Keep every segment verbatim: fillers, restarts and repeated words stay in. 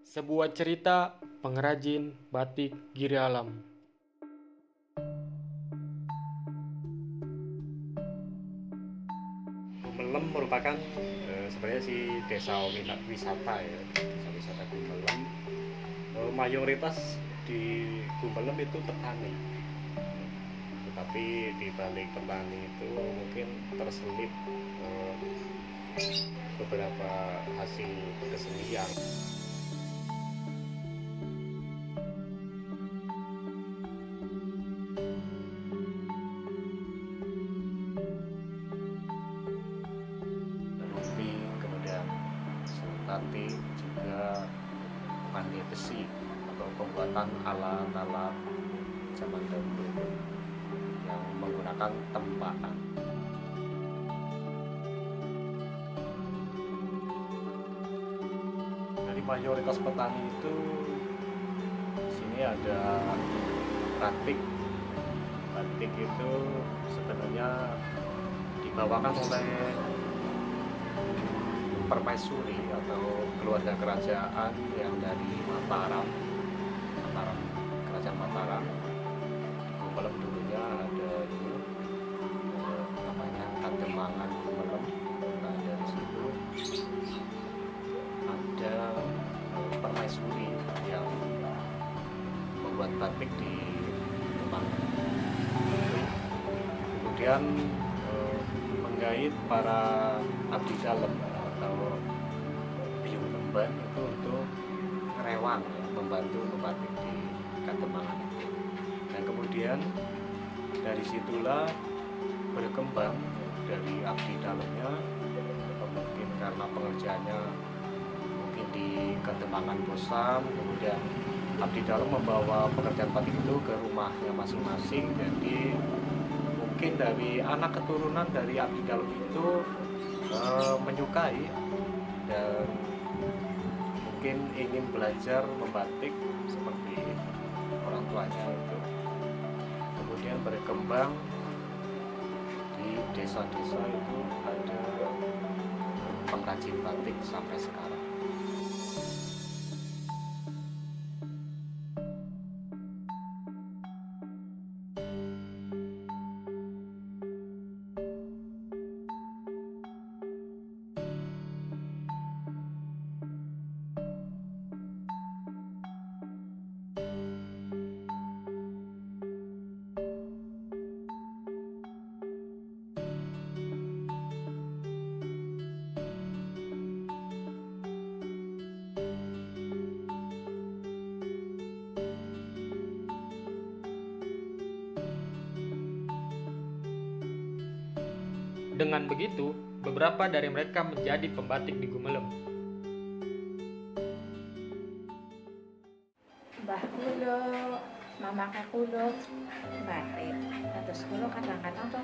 Sebuah cerita pengrajin batik Giri Alam. Gumelem merupakan eh, sebenarnya si desa wisata ya, desa wisata Gumelem. Eh, mayoritas di Gumelem itu petani, tetapi di balik petani itu mungkin terselip eh, beberapa hasil kesenian. Lumping, kemudian batik, juga pandai besi atau pembuatan alat-alat zaman dahulu yang menggunakan tempakan. Dari mayoritas petani itu di sini ada batik. Batik itu sebenarnya dibawakan oleh permaisuri atau keluarga kerajaan yang dari Mataram, Mataram, kerajaan Mataram. Di Gumelem dulunya ada ini, ada namanya Kademangan Gumelem. Nah, dari situ ada eh, permaisuri yang membuat batik di Demak. Kemudian eh, menggait para abdi dalam atau biung lemban itu untuk ngerewang, ya, membantu membatik di Kademangan. Dan kemudian dari situlah berkembang dari abdi dalamnya, mungkin karena pengerjaannya mungkin di Kademangan bosan, kemudian abdi dalam membawa pekerjaan batik itu ke rumahnya masing-masing. Jadi mungkin dari anak keturunan dari abdi dalam itu Uh, menyukai dan mungkin ingin belajar membatik seperti orang tuanya itu, kemudian berkembang di desa-desa itu ada pengrajin batik sampai sekarang. Dengan begitu, beberapa dari mereka menjadi pembatik di Gumelem. Mbah kulo, mama kulo batik. Terus kulo kadang-kadang tuh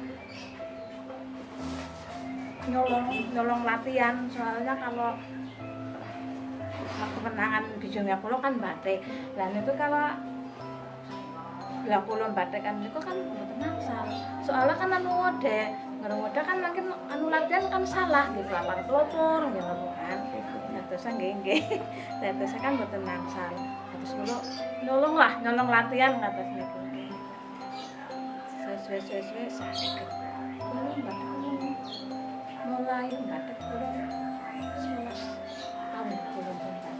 nyolong nyolong latihan, soalnya kalau kemenangan bijungnya kulo kan batik. Dan itu kalau lah kulo batik kan itu kan mboten asal. Soalnya kan anu ngode, ngode kan mungkin anu latihan kan salah gitu, lapar pelopor gitu kan. Terus nggih nggih. Terus kan mboten asal. Terus kulo nyolong lah, nyolong latihan kados niku. Sesuai-sesuai sakit. Kulo batik mulai batik kulo sebelas tahun kulo batik.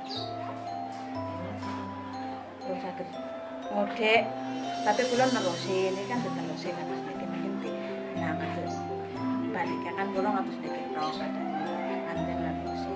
Kulo sakit ngode, tapi kulo nerusi, ini kan diterusi kan mas niki mungkin di nah ngatus baliknya kan kulo ngatus niki tok kadang anjen nerusi.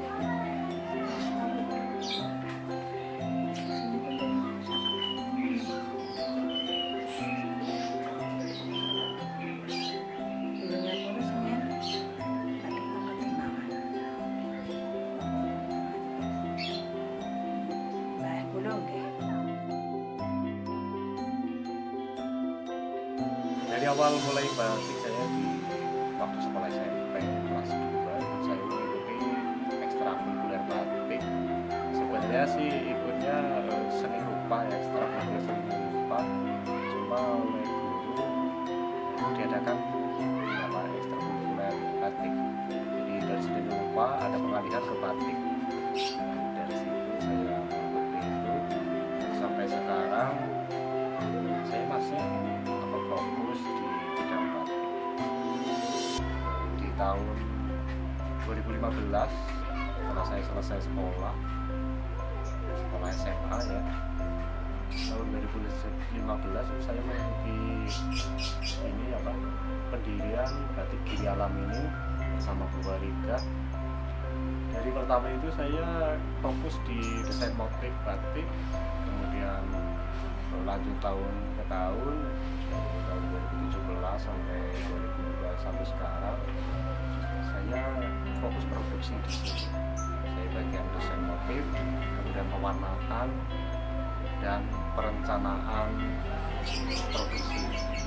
Dari awal mulai batik saya di waktu sekolah S M P kelas dua, saya mengikuti ekstrakurikuler batik. Sebenarnya sih ikutnya eh, seni rupa, ya, ekstrakurikuler seni rupa, cuma oleh guru itu diadakan nama ekstrakurikuler batik. Jadi dari seni rupa ada pengalihan ke batik. Dari situ saya tahun dua ribu lima belas setelah saya selesai sekolah sekolah S M A ya, tahun dua ribu lima belas saya mengikuti ini apa pendirian Batik Giri Alam ini bersama Bu Warida. Dari pertama itu saya fokus di desain motif batik, kemudian berlanjut tahun ke tahun, tahun dua ribu tujuh belas sampai dua ribu dua belas sampai sekarang saya fokus produksi di sini. Saya bagian desain motif, kemudian pewarnaan dan perencanaan produksi.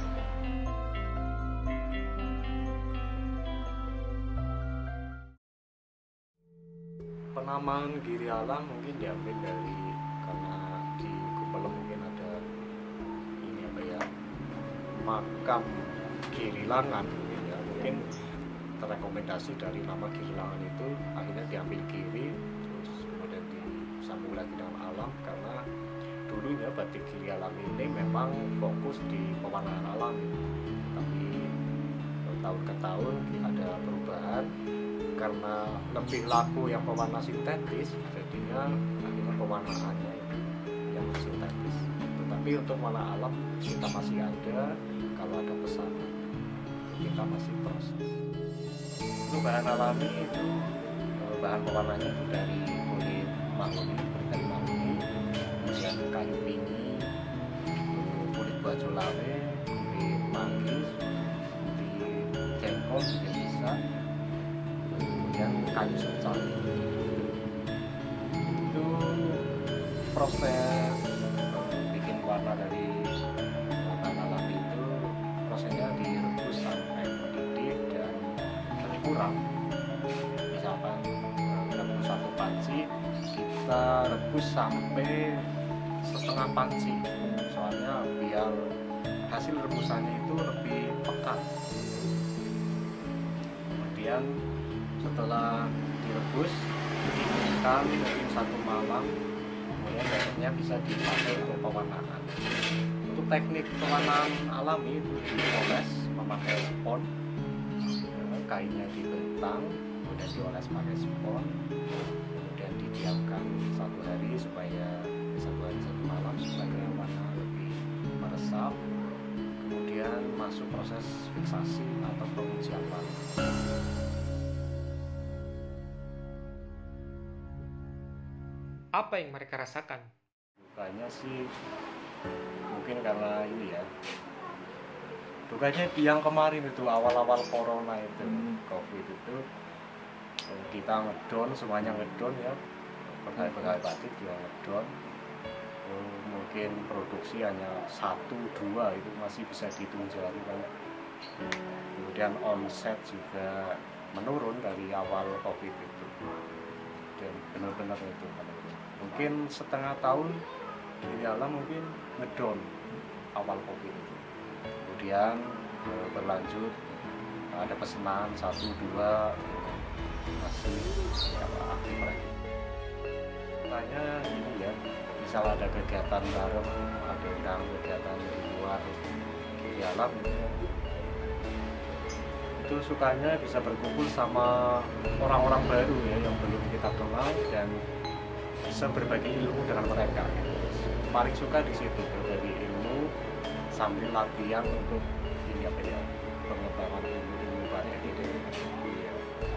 Penamaan Giri Alam mungkin diambil dari karena di Gumelem mungkin ada ini apa ya makam Giri Langan mungkin ya, mungkin terrekomendasi dari nama Giri Langan itu akhirnya diambil Giri terus kemudian disambung lagi dengan alam, karena dulunya batik Giri Alam ini memang fokus di pewarnaan alam, tapi tahun ke tahun ada perubahan karena lebih laku yang pewarna sintetis, jadinya akhirnya pewarnaannya yang sintetis. Tetapi untuk warna alam kita masih ada, kalau ada pesanan kita masih proses. Untuk bahan alami itu bahan pewarnanya itu dari kulit mahoni, kulit kayu mahoni, kemudian kayu pingi, kulit baju lawe, kulit manggis, kulit jengkol juga bisa, kemudian kayu secang. Itu proses bikin warna dari bahan alami itu prosesnya direbus sampai mendidih dan berkurang. Misalkan rebus satu panci, kita rebus sampai setengah panci, soalnya biar hasil rebusannya itu lebih pekat. Kemudian setelah direbus didinginkan mungkin satu malam, kemudian besoknya bisa dipakai untuk pewarnaan. Untuk teknik pewarnaan alami itu dioles memakai spon, kainnya dibentang kemudian dioles pakai spon, kemudian didiamkan satu hari supaya satu hari satu malam supaya warna lebih meresap, kemudian masuk proses fiksasi atau pengujian warna. Apa yang mereka rasakan? Dukanya sih mungkin karena ini ya, dukanya yang kemarin itu awal-awal corona itu, hmm. covid itu kita ngedon, semuanya ngedon ya, pegawai-pegawai batik juga ngedon. Mungkin produksi hanya satu dua itu masih bisa dihitung jari kan. Kemudian omset juga menurun dari awal covid itu, dan benar-benar itu menurun. Mungkin setengah tahun Giri Alam mungkin ngedon awal covid itu, kemudian e, berlanjut ada pesanan satu dua masih ya, aktif lagi. Makanya ini ya, misal ada kegiatan bareng, ada undang kegiatan di luar Giri Alam gitu ya, itu sukanya bisa berkumpul sama orang-orang baru ya yang belum kita kenal dan bisa berbagi ilmu dengan mereka. Paling suka di situ, berbagi ilmu sambil latihan untuk ini apa ya, pengembangan ilmu-ilmu batik itu. Ya.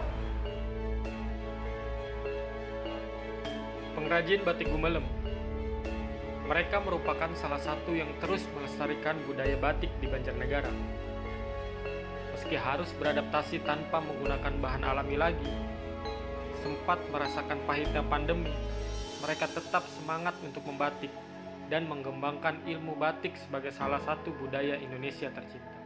Pengrajin batik Gumelem. Mereka merupakan salah satu yang terus melestarikan budaya batik di Banjarnegara. Meski harus beradaptasi tanpa menggunakan bahan alami lagi, sempat merasakan pahitnya pandemi, mereka tetap semangat untuk membatik dan mengembangkan ilmu batik sebagai salah satu budaya Indonesia tercinta.